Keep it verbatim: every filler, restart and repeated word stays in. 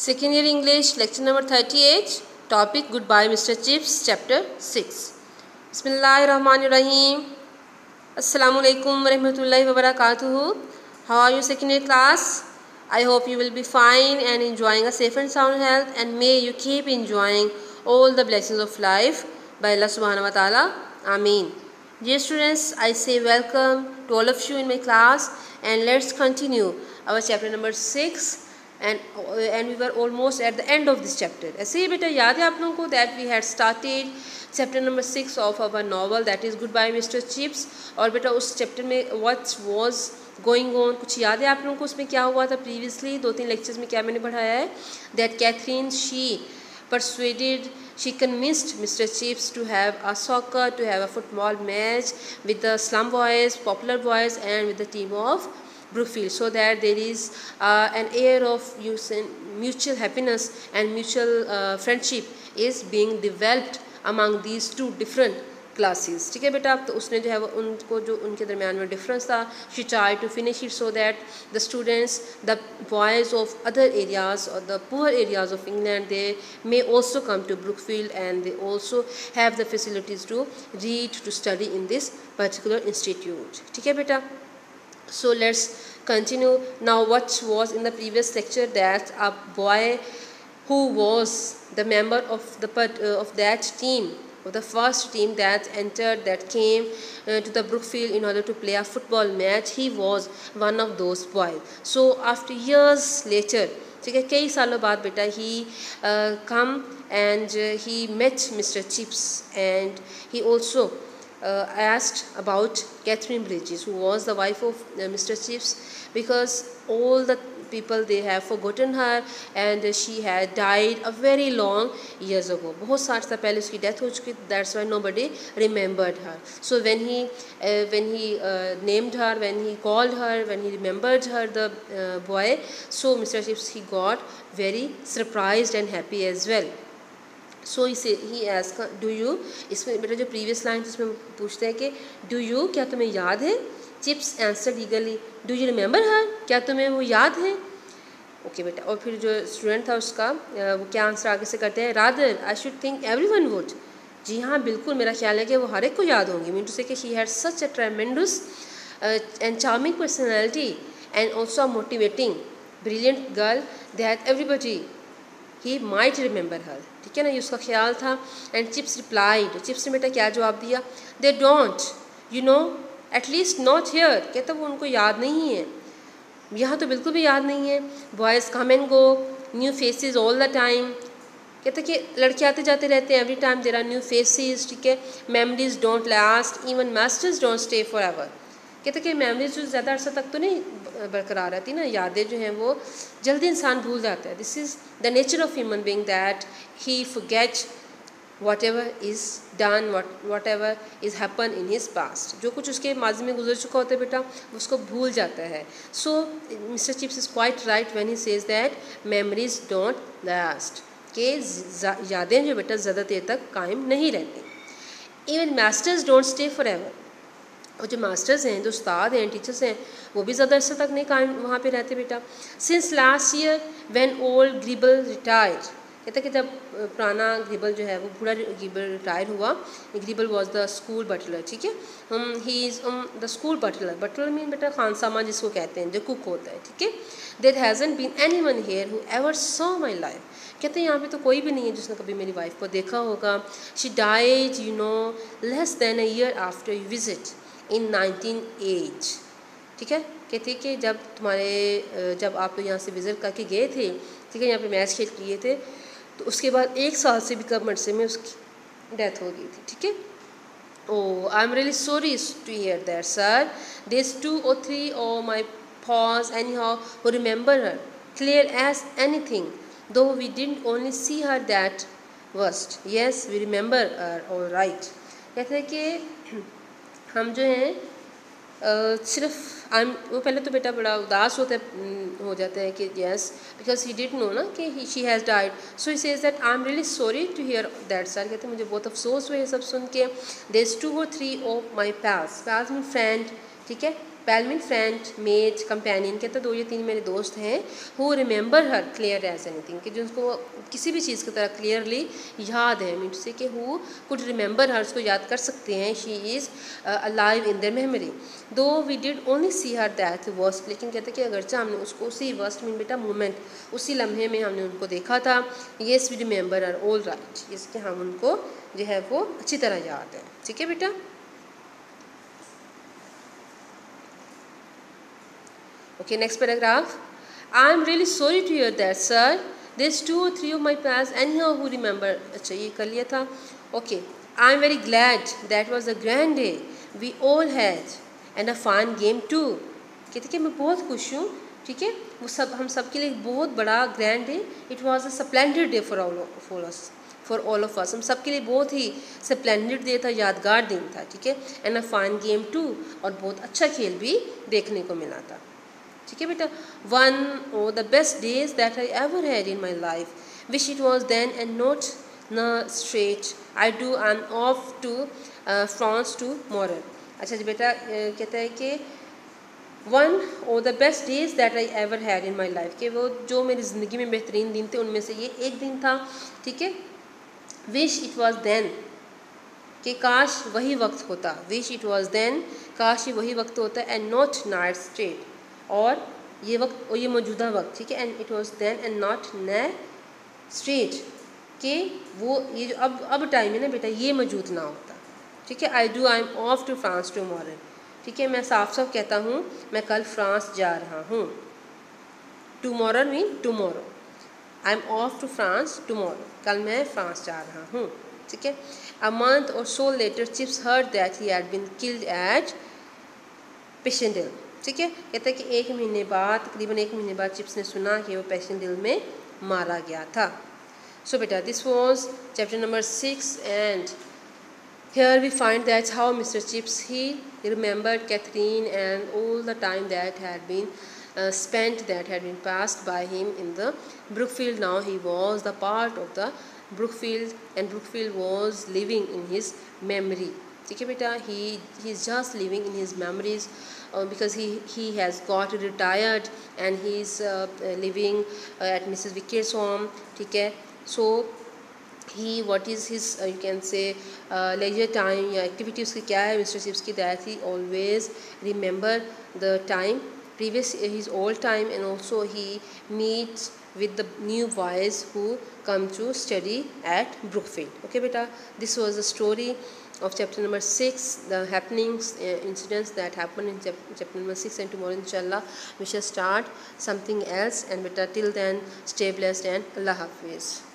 Second year English, lecture number thirty-eight, topic Goodbye Mister Chips, chapter six. Bismillahirrahmanirrahim. Assalamu alaikum warahmatullahi wabarakatuh. How are you, second year class? I hope you will be fine and enjoying a safe and sound health, and may you keep enjoying all the blessings of life by Allah subhanahu wa ta'ala. Ameen. Dear students, I say welcome to all of you in my class, and let's continue our chapter number six. And and we were almost at the end of this chapter. ऐसे ही बेटा याद है आप लोगों को that we had started chapter number six of our novel, that is Goodbye Mister Chips. और बेटा उस chapter में what was going on कुछ याद है आप लोगों को, उसमें क्या हुआ था previously दो तीन lectures में क्या मैंने पढ़ाया है, that Catherine she persuaded she convinced Mister Chips to have a soccer, to have a football match with the slum boys, popular boys, and with the team of Brookfield, so that there is uh, an air of mutual happiness and mutual uh, friendship is being developed among these two different classes. ठीक है बेटा, तो उसने जो है वो उनको जो उनके दरमियान में difference था, she tried to finish it so that the students, the boys of other areas or the poor areas of England, they may also come to Brookfield and they also have the facilities to read, to study in this particular institute. ठीक है बेटा. So let's continue now. What was in the previous lecture, that a boy who was the member of the uh, of that team, of the first team that entered, that came uh, to the Brookfield in order to play a football match, he was one of those boys. So after years later, ठीक है, कई सालों बाद बेटा he uh, come and uh, he met Mister Chips, and he also Uh, asked about Catherine Bridges, who was the wife of uh, Mister Chips, because all the people they have forgotten her, and uh, she had died a very long years ago. बहुत साल से पहले उसकी death हो चुकी. That's why nobody remembered her. So when he uh, when he uh, named her, when he called her, when he remembered her, the uh, boy, so Mister Chips he got very surprised and happy as well. सो इसे ही asked, do you, इसमें बेटा जो previous line इसमें पूछते हैं कि do you, क्या तुम्हें याद है. Chips answered eagerly, do you remember her, क्या तुम्हें वो याद है. ओके okay, बेटा. और फिर जो स्टूडेंट था उसका वो क्या आंसर आगे से करते हैं, rather I should think everyone would. जी हाँ बिल्कुल, मेरा ख्याल है कि वो हर एक को याद होंगी. मीन टू से कि she had such a tremendous and charming personality and also a motivating brilliant girl that everybody he might remember her. ठीक है ना, ये उसका ख्याल था. एंड चिप्स रिप्लाइड, चिप्स ने बेटा क्या जवाब दिया, they don't you know at least not here. कहता वो उनको याद नहीं है, यहाँ तो बिल्कुल भी याद नहीं है. Boys come and go, new faces all the time. कहता कि लड़के आते जाते रहते हैं, every time there are new faces. ठीक है, memories don't last, even masters don't stay for ever. कहते कि मेमोरीज जो ज़्यादा अर्सा तक तो नहीं बरकरार रहती ना, यादें जो हैं वो जल्दी इंसान भूल जाता है. This is the nature of human being that he forget whatever is done, what whatever is happened in his past. जो कुछ उसके माजी में गुजर चुका होता है बेटा उसको भूल जाता है. So Mister Chips is quite right when he says that memories don't last, कि यादें जो बेटा ज़्यादा देर तक कायम नहीं रहती. Even masters don't stay forever. और जो मास्टर्स हैं, जो उस्ताद हैं, टीचर्स हैं, वो भी ज़्यादा अर्से तक नहीं कायम वहाँ पे रहते बेटा. Since last year when old Gribble retired, कहता कि जब पुराना ग्रिबल जो है वो बूढ़ा ग्रिबल रिटायर हुआ. Gribble was the school butler. ठीक है, हम he is the school butler. Butler mean बेटा खान सामा जिसको कहते हैं, जो कुक होता है. ठीक है, there hasn't been anyone here who ever saw my life. कहते हैं यहाँ पे तो कोई भी नहीं है जिसने कभी मेरी वाइफ को देखा होगा. She died you know less than a year after you visit in nineteen eight. ठीक है, कहते कि जब तुम्हारे जब आप लोग यहाँ से विज़िट करके गए थे, ठीक है, यहाँ पे मैच खेल किए थे, तो उसके बाद एक साल से भी कम अरसे में उसकी डेथ हो गई थी. ठीक है. Oh I am really sorry to hear that sir. There two और थ्री और my pals anyhow who remember her clear as anything, though we didn't only see her that worst. Yes we remember her all right. कहते हैं कि हम जो हैं uh, सिर्फ आई वो पहले तो बेटा बड़ा उदास होता है हो जाता है कि yes because he did know ना कि she has died. So he says that I am really sorry to hear that sir. कहते हैं मुझे बहुत अफसोस हुए सब सुन के. देयर टू और three of my pals. Pals mean friend. ठीक है, pal mean friend, mate, companion, कहता दो या तीन मेरे दोस्त हैं। Who remember her clear as anything, कि जो उसको किसी भी चीज़ की तरह क्लियरली याद है, मीन से कि हु कुड रिमेंबर हर, उसको याद कर सकते हैं। She is alive in their memory, though we did only see her that worst, लेकिन कहते कि अगरचे हमने उसको उसी वर्स्ट मीन बेटा मोमेंट, उसी लम्हे में हमने उनको देखा था। Yes we remember her all right, इसके हम उनको जो है वो अच्छी तरह याद है। ठीक है बेटा। Okay, next paragraph. I am really sorry to hear that, sir. There's two or three of my pals anyhow who remember. अच्छा ये कर लिया था. Okay. I am very glad that was a grand day we all had and a fun game too. कहते कि मैं बहुत खुश हूँ, ठीक है, वो सब हम सब के लिए बहुत बड़ा grand day. It was a splendid day for all for us for all of us, हम सब के लिए बहुत ही स्प्लेंडेड डे था, यादगार दिन था. ठीक है. And a fine game too, और बहुत अच्छा खेल भी देखने को मिला था. ठीक है बेटा. One o' the best days that I ever had in my life, wish it was then and not a straight. I do I am off to France tomorrow. अच्छा जी बेटा, कहता है कि one o' the best days that I ever had in my life, कि वो जो मेरी ज़िंदगी में बेहतरीन दिन थे उनमें से ये एक दिन था. ठीक है. विश इट वॉज देन, कि काश वही वक्त होता. विश इट वॉज देन, काश ये वही वक्त होता. एंड नॉट नाइट स्ट्रेट, और ये वक्त और ये मौजूदा वक्त. ठीक है. And it was then and not a straight, कि वो ये जो अब अब टाइम है ना बेटा, ये मौजूद ना होता. ठीक है. I do I am off to France tomorrow. ठीक है. मैं साफ साफ कहता हूँ मैं कल फ्रांस जा रहा हूँ. Tomorrow mean tomorrow. I am off to France tomorrow, कल मैं फ्रांस जा रहा हूँ. ठीक है. A month or so later Chips heard that he had been killed at Passchendaele. ठीक है. कहता है कि एक महीने बाद, तकरीबन एक महीने बाद चिप्स ने सुना कि वो पेशेंडेल में मारा गया था. सो बेटा this was chapter number six, and here we find that how Mister Chips he remembered Catherine and all the time that had been uh, spent, that had been passed by him in the Brookfield. Now he was the part of the Brookfield, and Brookfield was living in his memory. ठीक है बेटा. he he is just living in his memories uh, because he he has got retired and he is uh, living uh, at Missus Vicker's home. ठीक है. so he what is his uh, you can say uh, leisure time या activity उसकी क्या है mister Chips की, that he always remember the time previous his old time, and also he meets with the new boys who come to study at Brookfield. Okay beta, this was the story of chapter number six, the happenings uh, incidents that happened in chapter number six, and tomorrow inshallah we shall start something else. And beta till then stay blessed and Allah Hafiz.